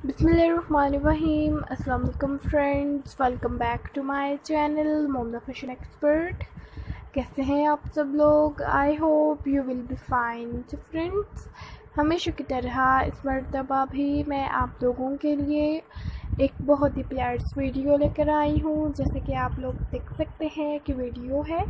बिस्मिल्लाहिर्रहमानिर्रहीम। अस्सलाम वालेकुम friends, welcome back to my channel Momna fashion expert. कैसे हैं आप सब लोग? I hope you will be fine. तो फ्रेंड्स, हमेशा की तरह इस मरतबा भी मैं आप लोगों के लिए एक बहुत ही प्यारी वीडियो लेकर आई हूँ। जैसे कि आप लोग देख सकते हैं कि वीडियो है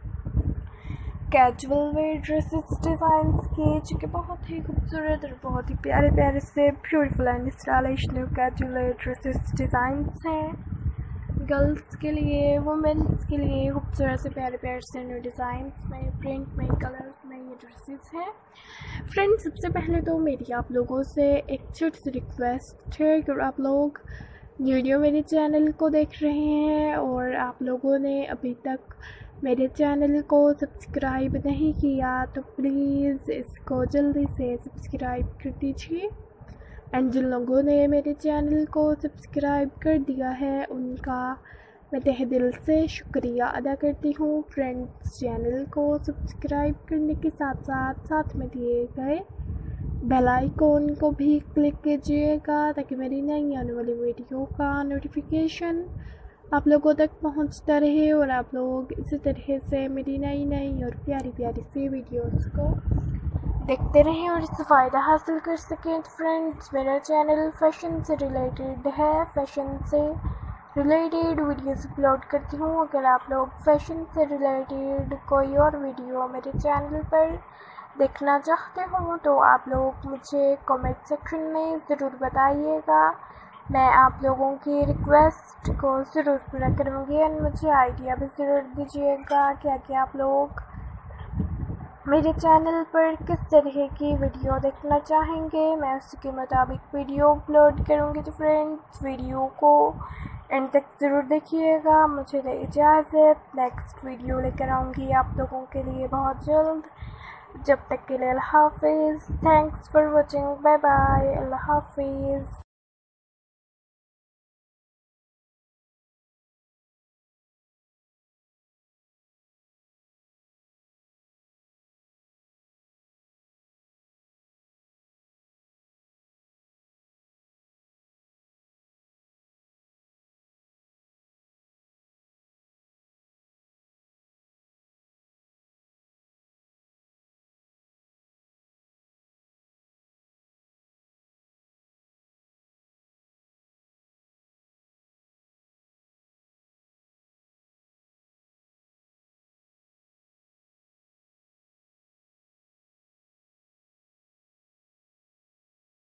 कैजुअल वेयर ड्रेसेस डिज़ाइंस की, जो कि बहुत ही खूबसूरत और बहुत ही प्यारे प्यारे से beautiful and stylish new casual wear dresses designs हैं। गर्ल्स के लिए, वुमेन्स के लिए खूबसूरत से प्यारे प्यारे से न्यू डिज़ाइंस में, प्रिंट में, कलर्स में ये ड्रेसेस हैं। फ्रेंड्स, सबसे पहले तो मेरी आप लोगों से एक छोटी सी रिक्वेस्ट है कि आप लोग वीडियो मेरे चैनल को देख रहे हैं और आप लोगों ने अभी तक मेरे चैनल को सब्सक्राइब नहीं किया तो प्लीज़ इसको जल्दी से सब्सक्राइब कर दीजिए। एंड जिन लोगों ने मेरे चैनल को सब्सक्राइब कर दिया है उनका मैं तहे दिल से शुक्रिया अदा करती हूँ। फ्रेंड्स, चैनल को सब्सक्राइब करने के साथ साथ में दिए गए बेल आइकॉन को भी क्लिक कीजिएगा ताकि मेरी नई आने वाली वीडियो का नोटिफिकेशन आप लोगों तक पहुंचता रहे और आप लोग इसी तरह से मेरी नई और प्यारी प्यारी सी वीडियोस को देखते रहें और इससे फ़ायदा हासिल कर सकें। तो फ्रेंड्स, मेरा चैनल फैशन से रिलेटेड है, फैशन से रिलेटेड वीडियोस अपलोड करती हूँ। अगर आप लोग फैशन से रिलेटेड कोई और वीडियो मेरे चैनल पर देखना चाहते हो तो आप लोग मुझे कमेंट सेक्शन में ज़रूर बताइएगा। मैं आप लोगों की रिक्वेस्ट को ज़रूर पूरा करूँगी एंड मुझे आइडिया भी ज़रूर दीजिएगा कि आप लोग मेरे चैनल पर किस तरह की वीडियो देखना चाहेंगे। मैं उसी के मुताबिक वीडियो अपलोड करूँगी। तो फ्रेंड्स, वीडियो को एंड तक ज़रूर देखिएगा। मुझे दे इजाज़त, नेक्स्ट वीडियो लेकर आऊँगी आप लोगों के लिए बहुत जल्द। जब तक के लिए अल्लाह हाफिज़। Thanks for watching. Bye bye. अल्लाह हाफिज़।